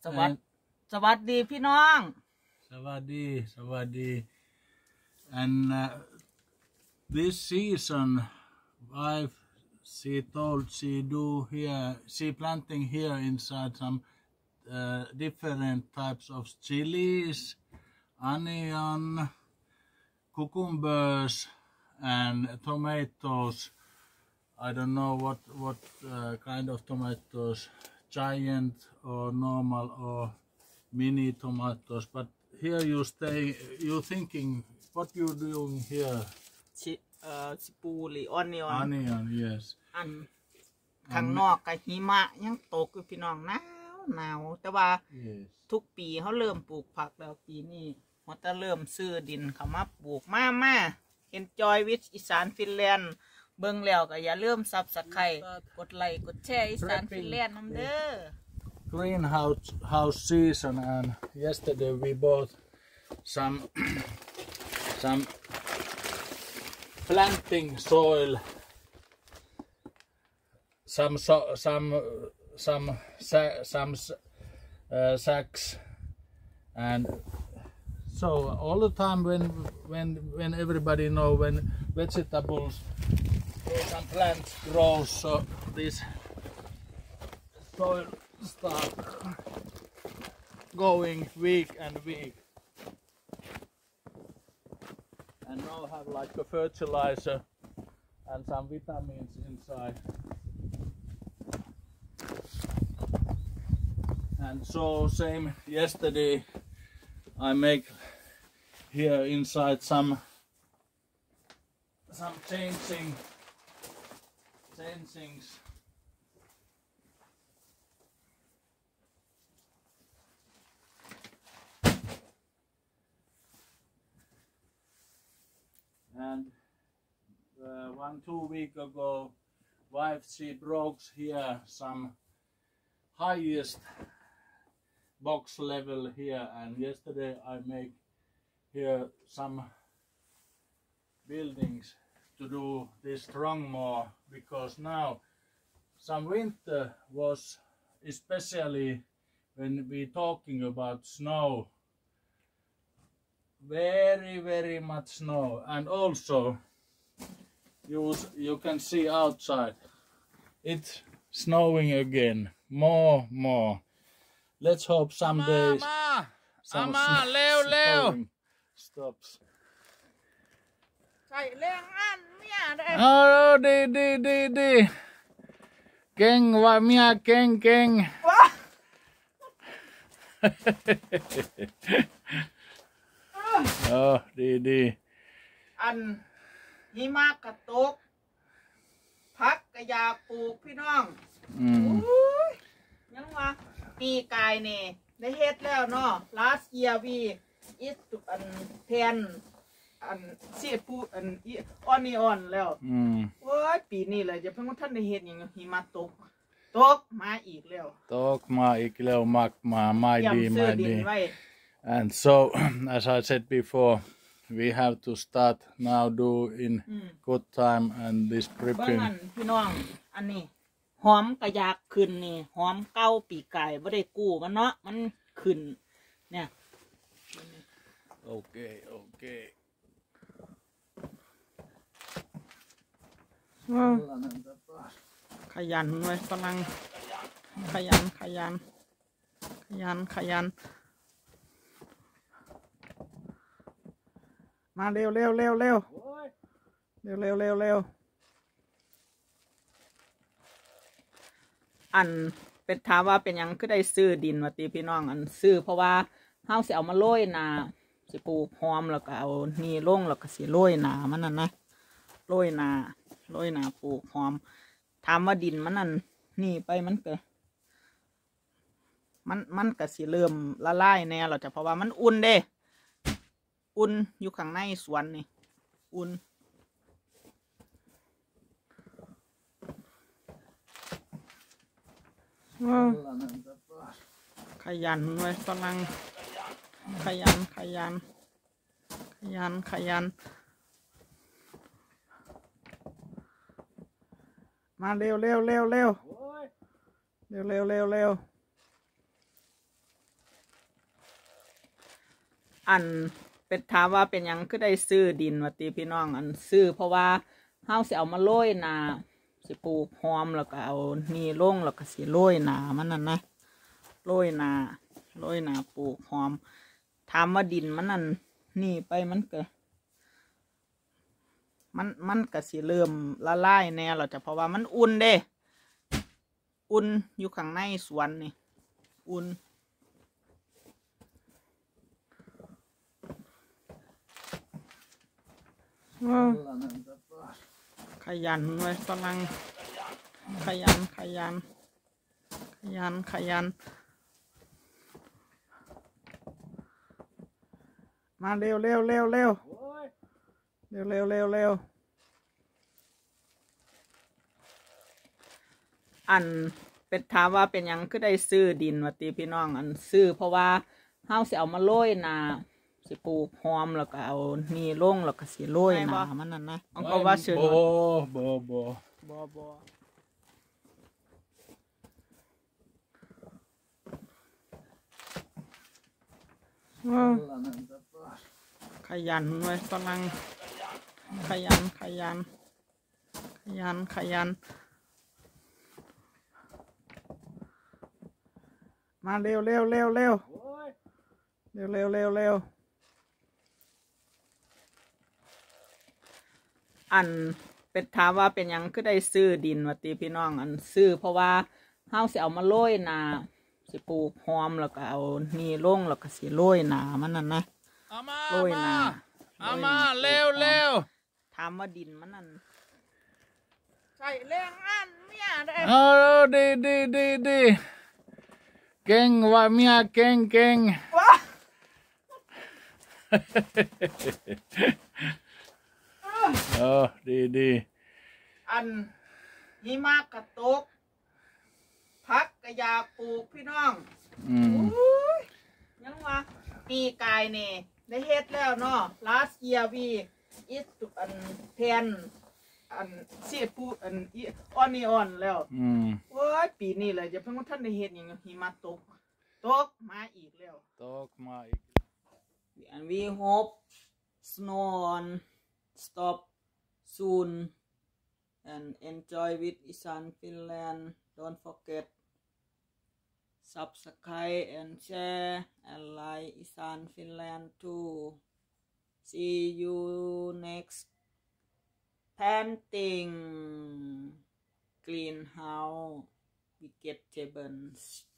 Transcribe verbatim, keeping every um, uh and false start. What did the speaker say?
วัสดีสวัสดีพี่น้องสวัสดีสวัสดี and uh, this season I've she told she do here she planting here inside some uh, different types of chilies, onion, cucumbers and tomatoes. I don't know what what uh, kind of tomatoes, giant or normal or mini tomatoes, but here you stay, you thinking what you doing here? ชิเอ่อสิปูหรือออนนิออน Onion, yes. อันข้างนอกกับหิมะยังตกอยู่พี่น้องหนาวหนาวแต่ว่า Yes. ทุกปีเขาเริ่มปลูกผักแล้วปีนี้เขาจะเริ่มซื้อดินเขามาปลูกมามาเห็นจอยวิทอีสานฟินแลนด์เบิ่งแล้วก็อย่าลืมซับสไครต์กดไลค์กดแชร์อีสานฟินแลนด์นำเด้อ Greenhouse house season, and yesterday we bought some some planting soil, some so, some some some uh, sacks, and so all the time when when when everybody know when vegetables or some plants grow, so this soil start going weak and weak, and now have like a fertilizer and some vitamins inside, and so same yesterday I make here inside some some changing changings. And uh, one two week ago, wife she broke here some highest box level here, and yesterday I make here some buildings to do this strong more, because now some winter was, especially when we talking about snow, very very much snow, and also you you can see outside it's snowing again, more more. Let's hope some days some snowing stops. ใส่แรงอันเมียได้ Oh,ดีดีดีดีเก่งว่าเมียเก่งเก่ง เออดีดีอันหิมะกระตกพักกระยาปลูกพี่น้องอืมยังว่าปีกายเนี่ยได้เฮ็ดแล้วเนาะ last year we eat อันแทนอันเสียปูอันออนนี่ออนแล้วอืมโอ้ยปีนี้เลยจะเพิ่งว่าท่านได้เฮ็ดหยังหิมะตกตกมาอีกแล้วตกมาอีกแล้วมากมาไม่ดีไม่ดี and so as I said before, we have to start now do in good time, and this prepping พี่น้องอันนี้หอมกระยากขึ้นนี่หอมเก้าปีไก่ไม่ได้กู้มันเนาะมันขึ้นเนี่ยโอเคโอเคขยันไว้ฝรั่งขยันขยันขยันขยันมาเร็วเร็วเร็วเร็วเร็วเร็วเร็วเร็วอันเป็นถามว่าเป็นยังก็ได้ซื้อดินมาตีพี่น้องอันซื้อเพราะว่าเฮาสิเอามาโรยนาสิปลูกหอมแล้วก็เอานี่ลงแล้วก็สิโรยนามันนั่นนะโรยนาโรยนาปลูกหอมถามว่าดินมันนั่นนี่ไปมันก็มันมันก็สิเริ่มละลายแน่เราจะเพราะว่ามันอุ่นเด้อุ่นอยู่ข้างในสวนนี่อุ่นขยันไว้ฝรั่งขยันขยันขยันขยันมาเร็วเร็วเร็วเร็วเร็วเร็วเร็วเร็วอันเป็นถามว่าเป็นยังคือได้ซื้อดินวัติพี่น้องอันซื้อเพราะว่าเฮาสิเอามาโรยนาสิปลูกหอมแล้วก็เอานี่ลงแล้วก็สิโรยนามันนั่นนะโรยนาโรยนาปลูกหอมถามว่าดินมันนั่นนี่ไปมันก็มันมันก็สิเริ่มละลายแน่แล้วจ้ะเพราะว่ามันอุ่นเด้อุ่นอยู่ข้างในสวนนี่อุ่นขยันไว้ฝรั่งขยันขยันขยันขยันมาเร็วเร็วเร็วเร็วเร็วเร็วเร็วเร็วอันเป็นถามว่าเป็นยังคือได้ซื้อดินวัติพี่น้องอันซื้อเพราะว่าเฮาสิเอามาโรยนาสิปลูกหอมแล้วก็เอานี่ลงแล้วก็สิโรยนามันนั่นนะอันก็ว่าเชิญบ่บ่บ่บ่บ่ขยันไว้ฝรั่งขยันขยันขยันขยันมาเร็วเร็วเร็วเร็วเร็วเร็วเร็วเร็วอันเป็นถามว่าเป็นยังคือได้ซื้อดินวัติพี่น้องอันซื้อเพราะว่าเฮาสิเอามาโรยนาสิปลูกหอมแล้วก็เอานี่ลงแล้วก็สิโรยนามันนั่นนะโรยนาเอามาเร็วเร็วถามว่าดินมันนั่นใช่แรงอันเมียได้เออดีดีดีดีเก่งว่าเมียเก่งเก่งเออดีดีอันหิมะกระตกพักกระยาปลูกพี่น้องอืมยังวะปีกายเนี่ยได้เฮ็ดแล้วเนาะ last year we eat อันแทนอันเสียปูอันอีออนนี่ออนแล้วอืมโอ้ยปีนี้เลยจะเพิ่งว่าท่านได้เฮ็ดหยังหิมะตกตกมาอีกแล้วตกมาอีก and we hope snow on stop soon and enjoy with Isan Finland. Don't forget subscribe and share and like Isan Finland too. See you next planting greenhouse vegetables.